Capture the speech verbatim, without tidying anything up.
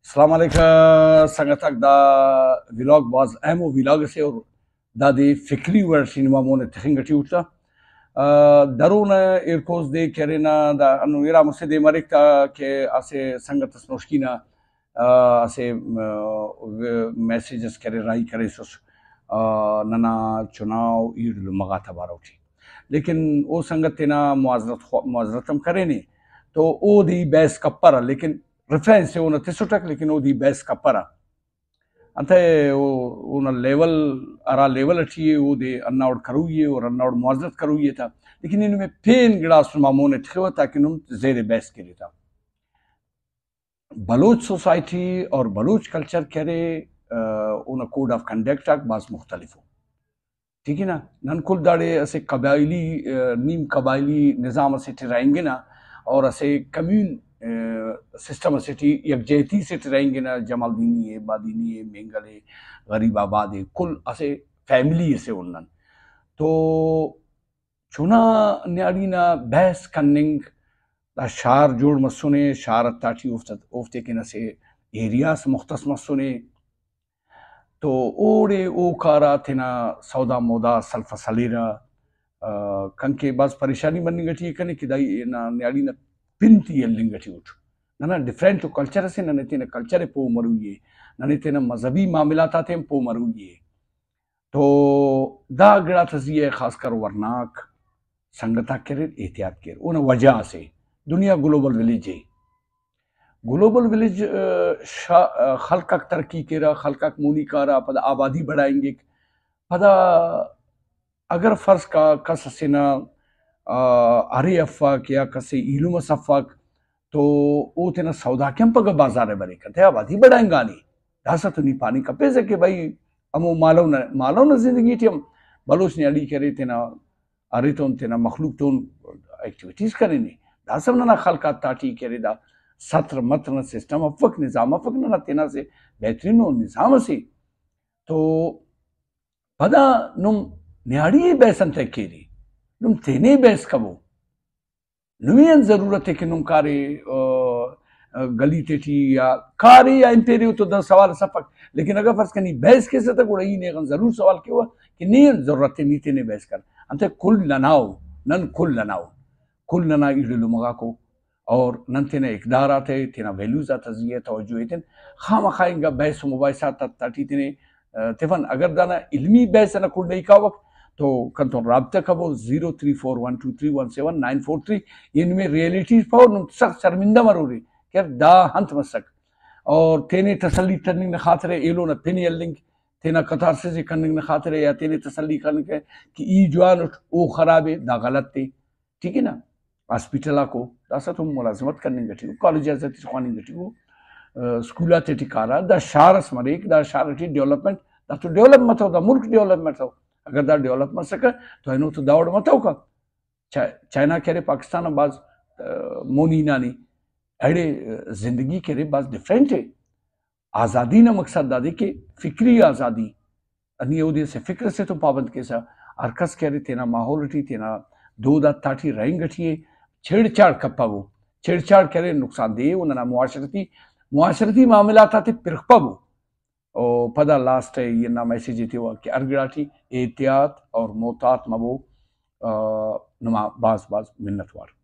السلام علیکم سنگتک دا ویلاگ باز اہمو ویلاگ سے اور دا دی فکری ورشی نمامون تخنگٹی ہوتا درون ایرکوز دے کرینا دا انو ایرا مسے دے مرک تا کہ اسے سنگت سنوشکینا اسے میسیجز کرے رائی کرے سوس ننا چناو ایڈ مغاتا بارا اٹھی لیکن او سنگت تینا معذرتم کرے نہیں تو او دی بیس کپرا لیکن ریفرنس سے اونا تسوٹک لیکن او دی بیس کپرا انتے اونا لیول ارا لیول اٹھیے او دے اناوڑ کروئیے اور اناوڑ معذرت کروئیے تھا لیکن انہوں میں پین گڑا سنمامون اتخوا تاکہ انہوں زیر بیس کے لیے تھا بلوچ سوسائٹی اور بلوچ کلچر کرے اونا کوڈ آف کنڈکٹ آک باز مختلف ہو ٹھیک ہے نا نن کل داڑے اسے قبائلی نیم قبائلی نظام اسے ٹرائیں گے نا اور اسے کمیون سسٹم اسے یکجہتی سے ٹرائیں گے نا جمال دینی ہے بادینی ہے مینگل ہے غریب آباد ہے کل اسے فیملی اسے انن تو چونا نیاڑی نا بحث کننگ دا شار جوڑ مسونے شار اتاٹی اوفتے کے نسے ایریاس مختص مسونے تو اوڑے او کارا تینا سودا مودا سلفا سلیرا کنکے بعض پریشانی بننی گٹی ہے کنے کہ دائی نیاڑی نا پنتی یلنگ گٹی اٹھو ننا ڈیفرنٹ کلچر سے ننے تینا کلچر پو مروئیے ننے تینا مذہبی معاملات آتے ہیں پو مروئیے تو دا گڑا تزیہ خاص کر ورناک سنگتا کرے احتیاط کرے اونا وجہ سے دنیا گلوبل ویلیج ہے گلوبل ویلیج خلقک ترقی کرا خلقک مونی کارا پدا آبادی بڑھائیں گے پدا اگر فرض کا کس سنا اری افاق یا کسی علوم صفاق تو او تینا سودا کیم پگا بازار برے کرتے آبادی بڑھائیں گا نہیں داسا تو نہیں پانی کپے سے کہ بھائی امو مالو نہ مالو نہ زندگی تھی ہم بلوچ نے اڑی کرے تینا اری تون تینا مخلوق تون ایکٹیویٹیز کرے نہیں داسا نہ خلقات تاٹی کرے دا سطر متر سسٹم افق نظام افق نہ تینا سے بہترین نظام سے تو پدا نم نیاڑی بیسن تکیری نم تینے بیس کبو نمین ضرورت ہے کہ نم کارے گلی تیٹی یا کاری یا امپیریو تو دا سوال سفق لیکن اگر فرض کنی بیس کیسے تک اڑائی نیغن ضرور سوال کیا ہوا کہ نہیں ضرورت ہے نہیں تینے بیس کر انتے کل لناو نن کل لناو کل لنا ایڈلو مگا کو اور نن تینا اقدارات ہے تینا ویلیوز آتا زیہ توجہ ہے تین خام خائیں گا بیس و مباحثات تاٹی تینے تیفن اگر دانا علمی بیس نا کل نہیں کا وقت تو کنتون رابطہ کبو zero three four one two three one seven nine four three ان میں ریئلیٹیز پاور نم سخت شرمندہ مرو رہی کہ دا ہنت مسک اور تینے تسلی ترنگ نے خاطر ہے ایلو نا پینی اللنگ تینا قطار سے کرنگ نے خاطر ہے یا تینے تسلی کرنگ ہے کہ ای جوان اٹھ او خراب ہے دا غلط تے ٹھیک ہے نا ہاسپیٹلہ کو داسا تم ملازمت کرنے گٹی ہو کالج ازتی سخوانی گٹی ہو سکولہ تے ٹکارا دا شارس مریک دا شارٹی ڈیولپمنٹ دا تو ڈیولپمنٹ ہو دا ملک ڈیولپمنٹ ہو اگر دا ڈیولپمنٹ سکا تو اینو تو داوڑ مت ہوگا چائنا کہہ رہے پاکستان بعض مونی نانی ایڑے زندگی کہہ رہے بعض ڈیفرنٹ ہے آزادی نہ مقصد دا دے کہ فکری آزادی انی او دے سے فکر سے تو پابند کیسا ارکس کہہ رہے تینا ماحول ٹی تینا دو دا تاٹھی رہیں گٹھیے چھیڑ چھاڑ کپا وہ چھیڑ چھاڑ کہہ رہے نقصان دے وہ ننا معاشرتی معاشرتی معاملات آتے پرخپا وہ اور پدا لاسٹ ہے یہ نام ایسی جیتے ہوا کہ ارگڑاٹی احتیاط اور محتاط مبو نما باز باز منت وار